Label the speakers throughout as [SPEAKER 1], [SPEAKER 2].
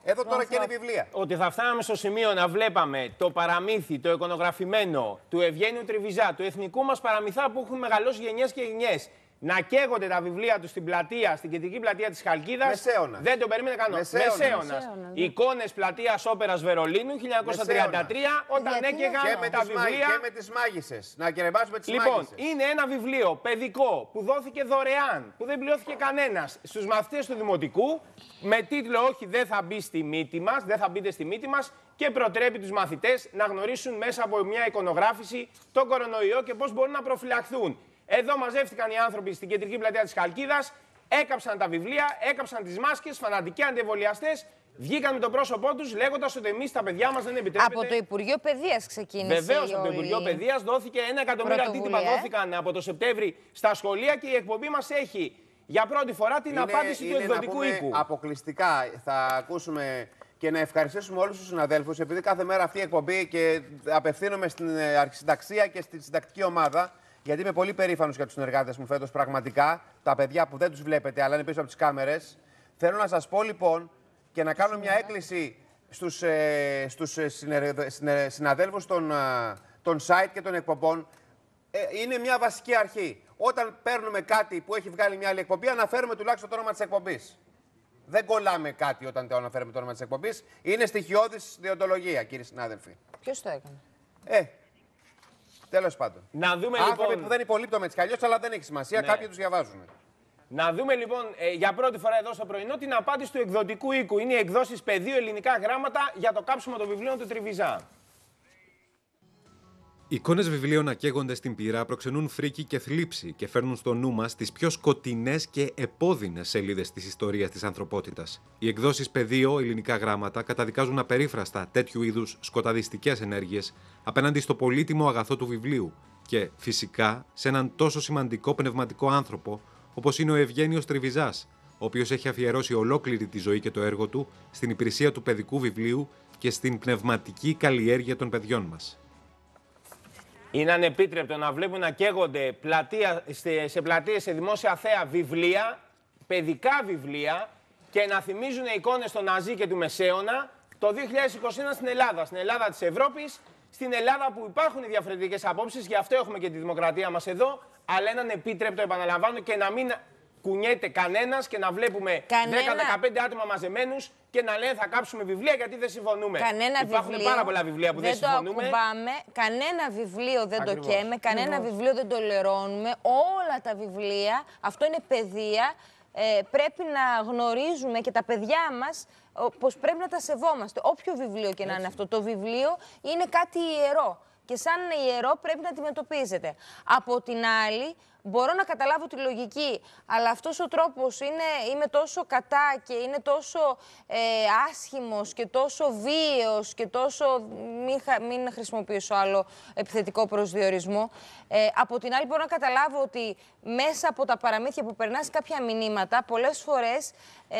[SPEAKER 1] Εδώ τώρα και είναι βιβλία.
[SPEAKER 2] Ότι θα φτάναμε στο σημείο να βλέπαμε το παραμύθι, το εικονογραφημένο του Ευγένιου Τριβιζά, του εθνικού μας παραμυθά που έχουν μεγαλώσει γενιές και γενιές, να καίγονται τα βιβλία του στην πλατεία, στην κεντρική πλατεία της Χαλκίδας.
[SPEAKER 1] Μεσαίωνας.
[SPEAKER 2] Δεν το περίμενε κανένας. Μεσαίωνας. Εικόνες πλατείας Όπερας Βερολίνου 1933, όταν έκαιγαν τα βιβλία.
[SPEAKER 1] Και με τις μάγισσες. Να κερεμάσουμε τις
[SPEAKER 2] λοιπόν,
[SPEAKER 1] μάγισσες.
[SPEAKER 2] είναι ένα βιβλίο παιδικό που δόθηκε δωρεάν, που δεν πληρώθηκε κανένας στους μαθητές του Δημοτικού, με τίτλο «Όχι, δεν θα μπει στη μύτη μας», δεν θα μπείτε στη μύτη μας, και προτρέπει τους μαθητές να γνωρίσουν μέσα από μια εικονογράφηση τον κορονοϊό και πώς μπορούν να προφυλαχθούν. Εδώ μαζεύτηκαν οι άνθρωποι στην κεντρική πλατεία της Χαλκίδας, έκαψαν τα βιβλία, έκαψαν τις μάσκες, φανατικοί αντιεμβολιαστές, βγήκαν με το πρόσωπό τους λέγοντας ότι εμείς τα παιδιά μας δεν επιτρέπεται.
[SPEAKER 3] Από το Υπουργείο Παιδείας ξεκίνησε.
[SPEAKER 2] Βεβαίως, από το Υπουργείο Παιδείας δόθηκε 1 εκατομμύριο αντίτυπα, δόθηκαν από το Σεπτέμβρη στα σχολεία και η εκπομπή μας έχει για πρώτη φορά την απάντηση του εκδοτικού οίκου.
[SPEAKER 1] Αποκλειστικά θα ακούσουμε και να ευχαριστήσουμε όλους τους συναδέλφους, επειδή κάθε μέρα αυτή η εκπομπή και απευθύνομαι στην αρχισυνταξία και στη συντακτική ομάδα. Γιατί είμαι πολύ περήφανος για τους συνεργάτες μου φέτος, πραγματικά. Τα παιδιά που δεν τους βλέπετε, αλλά είναι πίσω από τις κάμερες. Θέλω να σας πω λοιπόν και να κάνω μια έκκληση στους συναδέλφους των site και των εκπομπών. Είναι μια βασική αρχή. Όταν παίρνουμε κάτι που έχει βγάλει μια άλλη εκπομπή, αναφέρουμε τουλάχιστον το όνομα της εκπομπής. Δεν κολλάμε κάτι όταν το αναφέρουμε το όνομα της εκπομπής. Είναι στοιχειώδης δεοντολογία, κύριοι συνάδελφοι.
[SPEAKER 3] Ποιος το έκανε?
[SPEAKER 1] Τέλος πάντων.
[SPEAKER 2] Να δούμε
[SPEAKER 1] άνθρωποι
[SPEAKER 2] λοιπόν,
[SPEAKER 1] που δεν υπολείπτουμε έτσι κι αλλιώς, αλλά δεν έχει σημασία. Ναι. Κάποιοι τους διαβάζουν.
[SPEAKER 2] Να δούμε λοιπόν για πρώτη φορά εδώ στο πρωινό την απάντηση του εκδοτικού οίκου. Είναι οι εκδόσεις Πεδίου ελληνικά γράμματα για το κάψιμο των βιβλίων του Τριβιζά.
[SPEAKER 4] Εικόνες βιβλίων να καίγονται στην πύρα προξενούν φρίκη και θλίψη και φέρνουν στο νου μας τις πιο σκοτεινές και επώδυνες σελίδες της ιστορίας της ανθρωπότητας. Οι εκδόσεις Πεδίο ελληνικά γράμματα καταδικάζουν απερίφραστα τέτοιου είδους σκοταδιστικές ενέργειες απέναντι στο πολύτιμο αγαθό του βιβλίου και φυσικά σε έναν τόσο σημαντικό πνευματικό άνθρωπο όπως είναι ο Ευγένιος Τριβιζάς, ο οποίος έχει αφιερώσει ολόκληρη τη ζωή και το έργο του στην υπηρεσία του παιδικού βιβλίου και στην πνευματική καλλιέργεια των παιδιών μας.
[SPEAKER 2] Είναι ανεπίτρεπτο να βλέπουν να καίγονται σε πλατείες, σε δημόσια θέα βιβλία, παιδικά βιβλία, και να θυμίζουν εικόνες των Ναζί και του Μεσαίωνα το 2021 στην Ελλάδα. Στην Ελλάδα της Ευρώπης, στην Ελλάδα που υπάρχουν οι διαφορετικές απόψεις, γι' αυτό έχουμε και τη δημοκρατία μας εδώ, αλλά είναι ανεπίτρεπτο, επαναλαμβάνω, και να μην κουνιέται κανένας και να βλέπουμε 10-15 άτομα μαζεμένους και να λένε θα κάψουμε βιβλία γιατί δεν συμφωνούμε. Υπάρχουν πάρα πολλά βιβλία που δεν συμφωνούμε.
[SPEAKER 3] Το ακουμπάμε, κανένα βιβλίο δεν το καίμε, κανένα βιβλίο δεν το λερώνουμε. Όλα τα βιβλία, αυτό είναι παιδεία, πρέπει να γνωρίζουμε και τα παιδιά μας πως πρέπει να τα σεβόμαστε. Όποιο βιβλίο και να είναι αυτό, το βιβλίο είναι κάτι ιερό. Και σαν ιερό πρέπει να αντιμετωπίζεται. Από την άλλη, μπορώ να καταλάβω τη λογική, αλλά αυτός ο τρόπος είμαι τόσο κατά και είναι τόσο άσχημος και τόσο βίαιος και τόσο, μην χρησιμοποιήσω άλλο επιθετικό προσδιορισμό. Από την άλλη μπορώ να καταλάβω ότι μέσα από τα παραμύθια που περνάς κάποια μηνύματα, πολλές φορές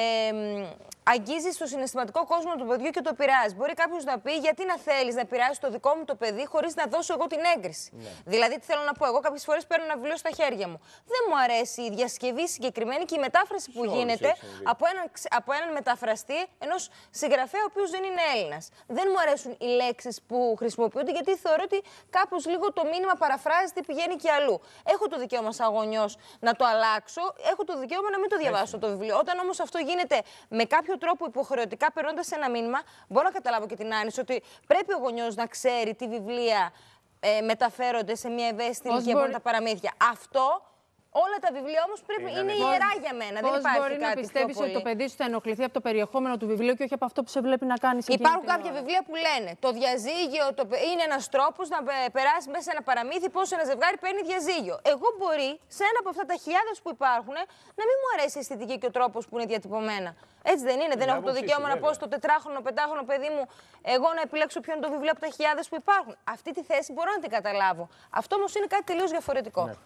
[SPEAKER 3] αγγίζεις το συναισθηματικό κόσμο του παιδιού και το πειράζει. Μπορεί κάποιος να πει, γιατί να θέλεις να πειράζεις το δικό μου το παιδί χωρίς να δώσω εγώ την έγκριση. Ναι. Δηλαδή, τι θέλω να πω, εγώ κάποιες φορές παίρνω ένα βιβλίο στα χέρια μου. Δεν μου αρέσει η διασκευή συγκεκριμένη και η μετάφραση που γίνεται από έναν μεταφραστή ενός συγγραφέα ο οποίος δεν είναι Έλληνας. Δεν μου αρέσουν οι λέξεις που χρησιμοποιούνται, γιατί θεωρώ ότι κάπως λίγο το μήνυμα παραφράζεται, πηγαίνει και αλλού. Έχω το δικαίωμα σαν γονιός να το αλλάξω, έχω το δικαίωμα να μην το διαβάσω το βιβλίο. Όταν όμως αυτό γίνεται με κάποιο τρόπο υποχρεωτικά, περνώντας ένα μήνυμα, μπορώ να καταλάβω και την άνηση ότι πρέπει ο γονιός να ξέρει τι βιβλία μεταφέρονται σε μια ευαίσθητη ηλικία από τα παραμύθια. Αυτό. Όλα τα βιβλία όμως πρέπει είναι ιερά για μένα. Δεν υπάρχει
[SPEAKER 5] μπορεί
[SPEAKER 3] κάτι
[SPEAKER 5] να πιστεύεις ότι το παιδί σου θα ενοχληθεί από το περιεχόμενο του βιβλίου και όχι από αυτό που σε βλέπει να κάνεις?
[SPEAKER 3] Υπάρχουν κάποια βιβλία που λένε το διαζύγιο είναι ένας τρόπος να περάσει μέσα σε ένα παραμύθι πώς ένα ζευγάρι παίρνει διαζύγιο. Εγώ μπορεί σε ένα από αυτά τα χιλιάδες που υπάρχουν να μην μου αρέσει η αισθητική και ο τρόπος που είναι διατυπωμένα. Έτσι δεν είναι? Δεν έχω το δικαίωμα να πω στο 4χρονο-5χρονο παιδί μου εγώ να επιλέξω ποιο είναι το βιβλίο από τα χιλιάδες που υπάρχουν? Αυτή τη θέση μπορώ να την καταλάβω. Αυτό όμως είναι κάτι τελείως διαφορετικό. Ναι.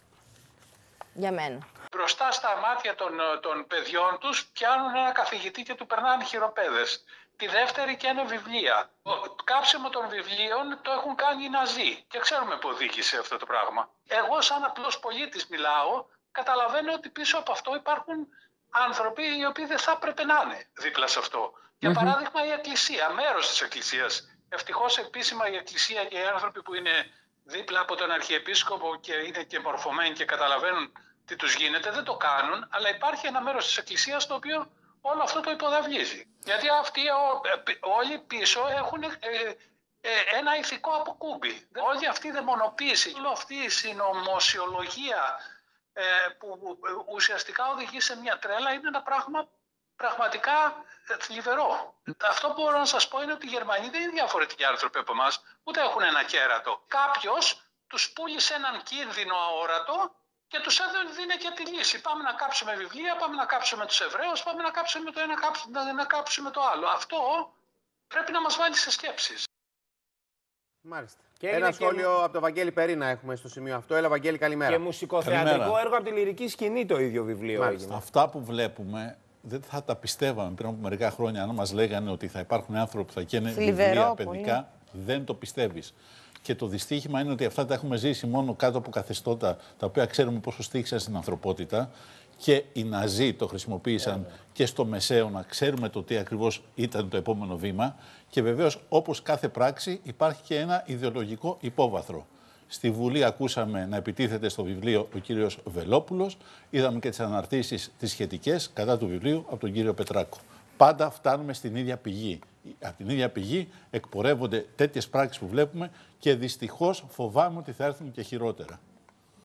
[SPEAKER 3] Για μένα.
[SPEAKER 6] Μπροστά στα μάτια των παιδιών τους πιάνουν ένα καθηγητή και του περνάνε χειροπέδες. Τη δεύτερη και είναι βιβλία. Το κάψιμο των βιβλίων το έχουν κάνει οι Ναζί και ξέρουμε που οδήγησε αυτό το πράγμα. Εγώ σαν απλός πολίτης μιλάω, καταλαβαίνω ότι πίσω από αυτό υπάρχουν άνθρωποι οι οποίοι δεν θα έπρεπε να είναι δίπλα σε αυτό. Για παράδειγμα, η Εκκλησία, μέρος της Εκκλησίας. Ευτυχώς επίσημα η Εκκλησία και οι άνθρωποι που είναι δίπλα από τον Αρχιεπίσκοπο και είναι και μορφωμένοι και καταλαβαίνουν τι τους γίνεται, δεν το κάνουν, αλλά υπάρχει ένα μέρος της Εκκλησίας το οποίο όλο αυτό το υποδαβλίζει. Γιατί αυτοί όλοι πίσω έχουν ένα ηθικό αποκούμπι. Όλη αυτή η δαιμονοποίηση, όλη αυτή η συνωμοσιολογία που ουσιαστικά οδηγεί σε μια τρέλα είναι ένα πράγμα πραγματικά θλιβερό. Αυτό που μπορώ να σας πω είναι ότι οι Γερμανοί δεν είναι διαφορετικοί άνθρωποι από εμάς, ούτε έχουν ένα κέρατο. Κάποιος τους πούλησε έναν κίνδυνο αόρατο και τους έδινε και τη λύση. Πάμε να κάψουμε βιβλία, πάμε να κάψουμε τους Εβραίους, πάμε να κάψουμε το ένα, να κάψουμε το άλλο. Αυτό πρέπει να μας βάλει σε σκέψεις.
[SPEAKER 1] Μάλιστα. Και ένα σχόλιο από τον Βαγγέλη Περίνα έχουμε στο σημείο αυτό. Έλα, Βαγγέλη, καλημέρα.
[SPEAKER 2] Και μουσικοθεατρικό έργο από τη λυρική σκηνή το ίδιο βιβλίο έγινε.
[SPEAKER 7] Αυτά που βλέπουμε δεν θα τα πιστεύαμε πριν από μερικά χρόνια. Αν μας λέγανε ότι θα υπάρχουν άνθρωποι που θα καίνε βιβλία παιδικά, δεν το πιστεύεις. Και το δυστύχημα είναι ότι αυτά τα έχουμε ζήσει μόνο κάτω από καθεστώτα τα οποία ξέρουμε πόσο στήχησαν στην ανθρωπότητα. Και οι Ναζί το χρησιμοποίησαν και στο Μεσαίωνα. Ξέρουμε το τι ακριβώς ήταν το επόμενο βήμα. Και βεβαίως, όπως κάθε πράξη, υπάρχει και ένα ιδεολογικό υπόβαθρο. Στη Βουλή ακούσαμε να επιτίθεται στο βιβλίο ο κύριος Βελόπουλος. Είδαμε και τις αναρτήσεις τις σχετικές κατά του βιβλίου από τον κύριο Πετράκο. Πάντα φτάνουμε στην ίδια πηγή. Από την ίδια πηγή εκπορεύονται τέτοιες πράξεις που βλέπουμε και δυστυχώς φοβάμαι ότι θα έρθουν και χειρότερα.